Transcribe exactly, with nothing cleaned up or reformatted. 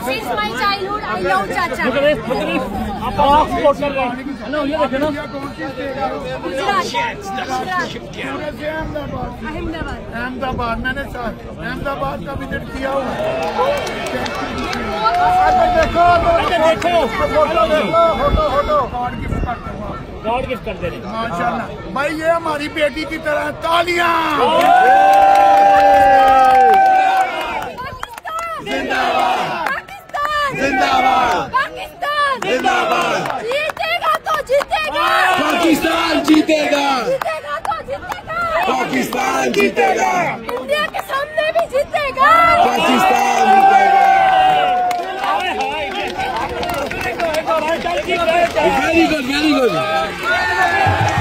is my childhood. I love Chacha. आप support कर रहे हैं ना, ये देखे ना। गुजरात, अहमदाबाद अहमदाबाद मैंने अहमदाबाद का विजिट किया हुआ। देखो देखो फोटो देखो फोटो फोटो गॉड गिफ्ट करते हैं, गॉड गिफ्ट कर दे रहे माशाल्लाह भाई। ये हमारी बेटी की तरह तालियां। जिंदाबाद पाकिस्तान, जिंदाबाद जीतेगा तो जीतेगा, पाकिस्तान जीतेगा, जीतेगा तो जीतेगा, पाकिस्तान जीतेगा, इंडिया के सामने भी जीतेगा, पाकिस्तान जीतेगा। Very good very good.